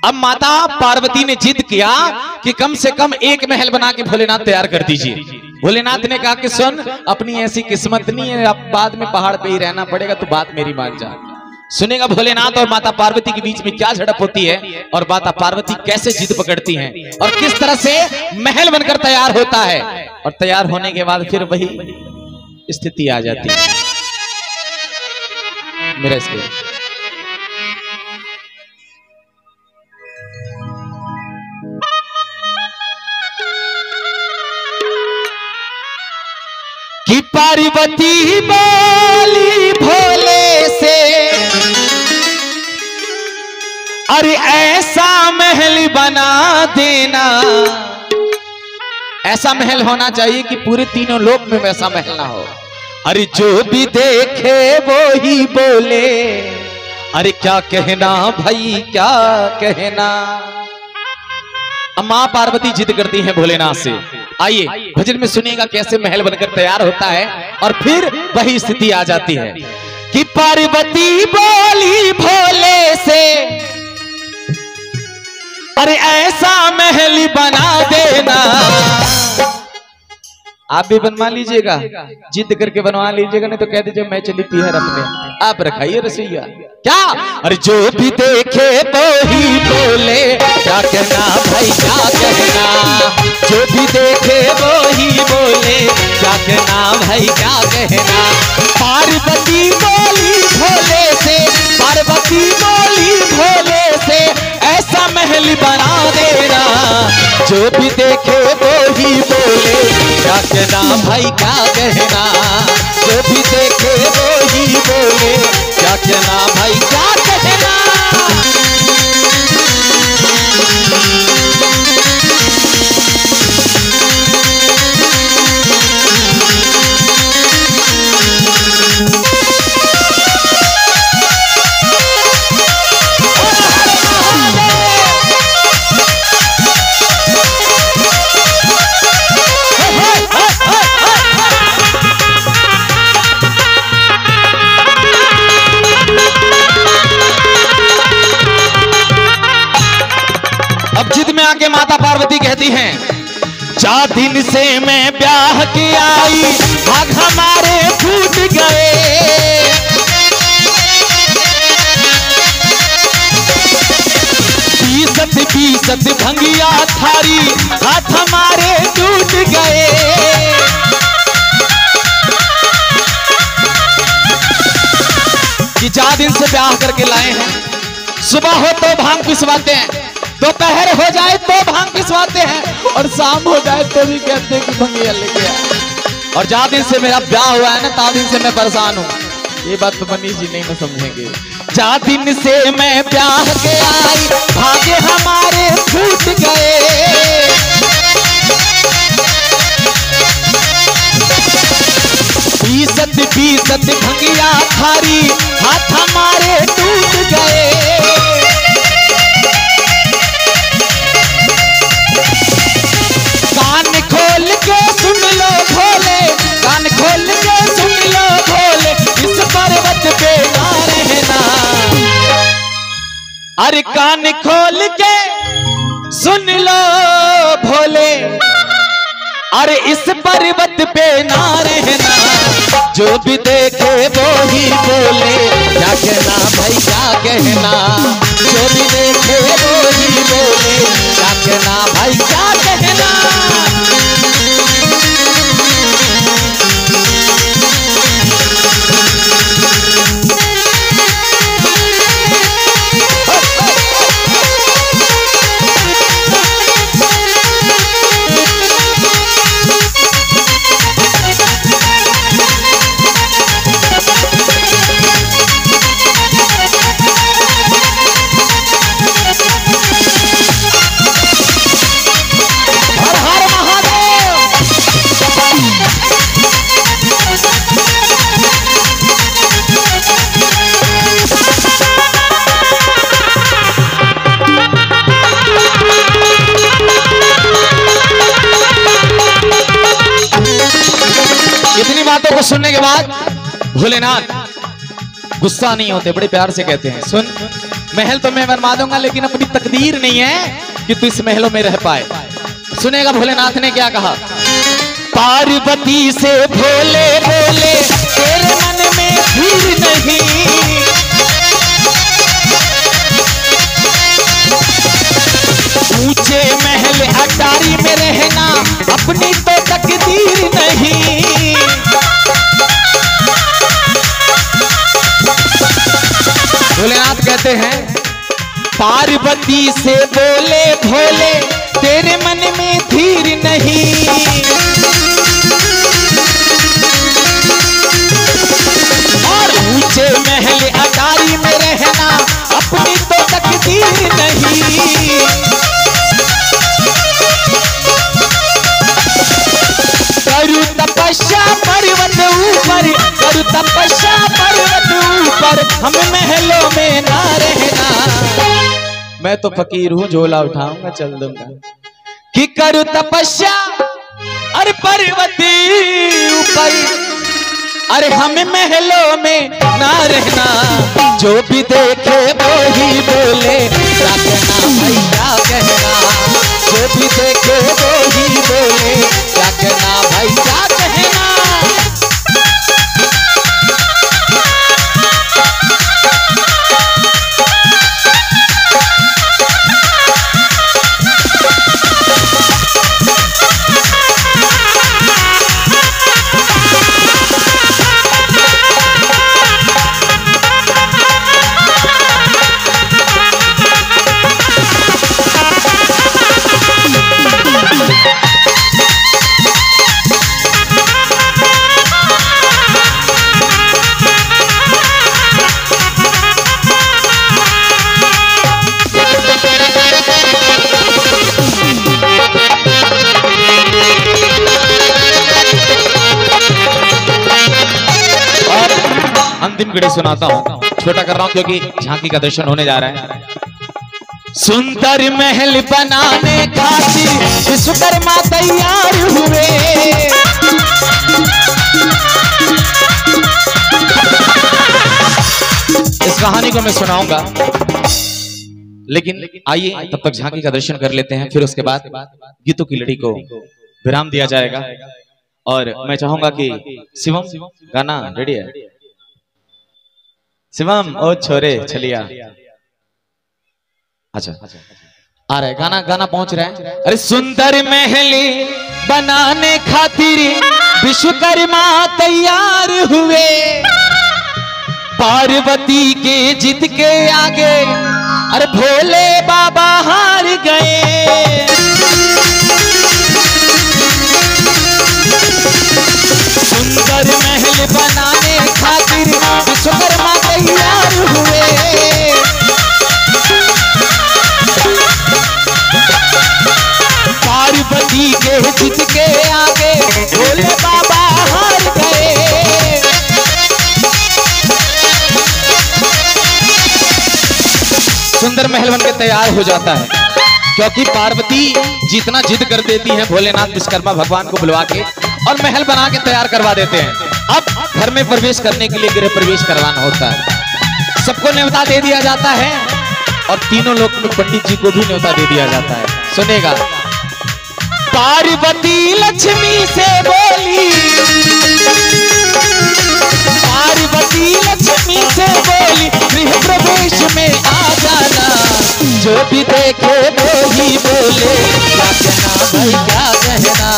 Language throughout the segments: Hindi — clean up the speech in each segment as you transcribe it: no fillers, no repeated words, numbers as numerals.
अब माता पार्वती ने जिद किया कि कम से कम एक महल बना के भोलेनाथ तैयार कर दीजिए। भोलेनाथ ने कहा कि सुन, अपनी ऐसी किस्मत नहीं है, अब बाद में पहाड़ पे ही रहना पड़ेगा, तो बात मेरी मान जा। सुनेगा भोलेनाथ और माता पार्वती के बीच में क्या झड़प होती है और माता पार्वती कैसे जिद पकड़ती हैं और किस तरह से महल बनकर तैयार होता है, और तैयार होने के बाद फिर वही स्थिति आ जाती है। मेरा इसके कि पार्वती बोली भोले से, अरे ऐसा महल बना देना, ऐसा महल होना चाहिए कि पूरे तीनों लोक में वैसा महल ना हो। अरे जो भी देखे वो ही बोले, अरे क्या कहना भाई क्या कहना। अब मां पार्वती जिद करती हैं भोलेनाथ से। आइए भजन में सुनिएगा कैसे महल बनकर तैयार होता है और फिर वही स्थिति आ जाती है कि पार्वती बोली भोले से, अरे ऐसा महल बना देना। आप भी बनवा लीजिएगा, जिद करके बनवा लीजिएगा, नहीं तो कह दीजिए मैं चली पीहर अपने, आप रखाइए रसोईया। क्या? अरे जो भी देखे वो ही बोले, क्या कहना भाई क्या कहना। जो भी देखे वो ही बोले, क्या कहना भाई क्या कहना। पार्वती बोली भोले से, पार्वती बोली भोले से, ऐसा महल बना देना। जो भी देखे वो ही बोले, क्या कहना भाई क्या कहना। जो भी देखे वो ही बोले, क्या कहना भाई क्या कहना। आके माता पार्वती कहती हैं, 4 दिन से मैं ब्याह के आई, भाग हमारे फूट गए। 20 भंगिया थारी, हाथ हमारे टूट गए। कि 4 दिन से ब्याह करके लाए हैं, सुबह हो तो भांग पिसवाते हैं, दोपहर हो जाए तो भांग पिसवाते हैं, और शाम हो जाए तो भी कहते हैं कि भंगिया लेके आ। और 4 दिन से मेरा ब्याह हुआ है ना, 4 दिन से मैं परेशान हूँ। ये बात तो मनीष जी नहीं ना समझेंगे। 4 दिन से मैं ब्याह के आई, भागे हमारे फूट गए। 20 भंगिया थारी, हाथ हमारे टूट गए। कान खोल के सुन लो भोले, कान खोल के सुन लो भोले, इस पर्वत पे ना रहना। अरे कान खोल के सुन लो भोले, अरे इस पर्वत पे ना रहना। जो भी देखे वो ही बोले, क्या कहना भाई क्या कहना। जो भी देखे वो ही बोले, क्या कहना भाई क्या कहना। बातों को सुनने के बाद भोलेनाथ गुस्सा नहीं होते, बड़े प्यार से कहते हैं, सुन महल तो मैं बनवा दूंगा, लेकिन अपनी तकदीर नहीं है कि तू इस महलों में रह पाए। सुनेगा भोलेनाथ ने क्या कहा। पार्वती से भोले बोले तेरे मन में धीर नहीं, ऊंचे महल अटारी में रहना अपनी तो तकदीर नहीं। भोलेनाथ कहते हैं पार्वती से बोले भोले तेरे मन में धीर नहीं, और ऊंचे महल अटारी में रहना अपनी तो तकदीर नहीं। करूं तपस्या पर्वत ऊपर, करूं तपस्या पर्वत ऊपर, हम महलों में ना रहना। मैं तो फकीर हूं, झोला उठाऊंगा चल दूंगा। कि करूं तपस्या अरे पर्वती ऊपर, अरे हम महलों में ना रहना। जो भी देखे वो ही बोले क्या कहना भाई क्या कहना, जो भी देखे वो ही बोले क्या कहना भाई क्या कहना। अंतिम कड़ी सुनाता हूँ, छोटा कर रहा हूँ क्योंकि झांकी का दर्शन होने जा रहा है। सुंदर महल बनाने खातिर विश्वकर्मा तैयार हुए, इस कहानी को मैं सुनाऊंगा, लेकिन आइए तब तक झांकी का दर्शन कर लेते हैं, फिर उसके बाद गीतों की लड़ी को विराम दिया जाएगा। और मैं चाहूंगा कि शिवम गाना रेडी है। शिवम ओ छोरे छलिया, अच्छा आ रहा है गाना, गाना पहुंच रहा है। अरे सुंदर महल बनाने खातिर विश्वकर्मा तैयार हुए, पार्वती के जिद के आगे अरे भोले बाबा हार गए। सुंदर महल बनाने खातिर विश्वकर्मा तैयार हुए, पार्वती के जिद के आगे भोले बाबा हार गए। सुंदर महल बनके तैयार हो जाता है, क्योंकि पार्वती जितना जिद कर देती है भोलेनाथ विश्वकर्मा भगवान को बुलवा के और महल बना के तैयार करवा देते हैं। अब घर में प्रवेश करने के लिए गृह प्रवेश करवाना होता है, सबको न्योता दे दिया जाता है और तीनों लोग में पंडित जी को भी न्योता दे दिया जाता है। सुनेगा पार्वती लक्ष्मी से बोली, पार्वती लक्ष्मी से बोली गृह प्रवेश में आ जाना, जो भी देखे वो ही बोले क्या कहना भाई क्या कहना।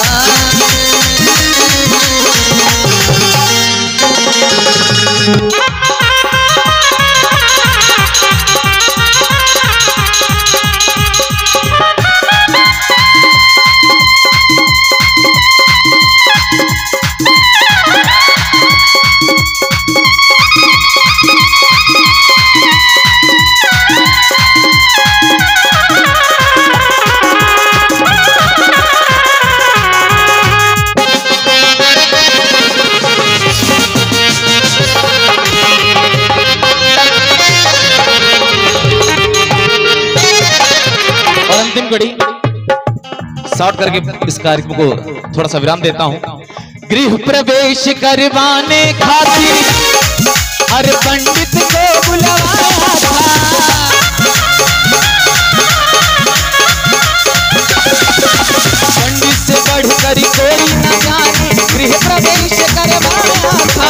शॉर्ट करके इस कार्यक्रम को थोड़ा सा विराम देता हूं। गृह प्रवेश करवाने खातिर अरे पंडित को बुलवाया था। पंडित से बढ़कर कोई न जाने गृह प्रवेश करवाया था।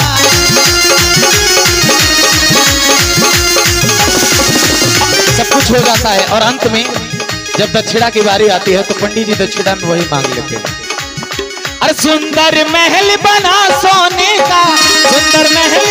सब कुछ हो जाता है और अंत में जब दक्षिणा की बारी आती है तो पंडित जी दक्षिणा में वही मांग लेते हैं। अरे सुंदर महल बना सोने का, सुंदर महल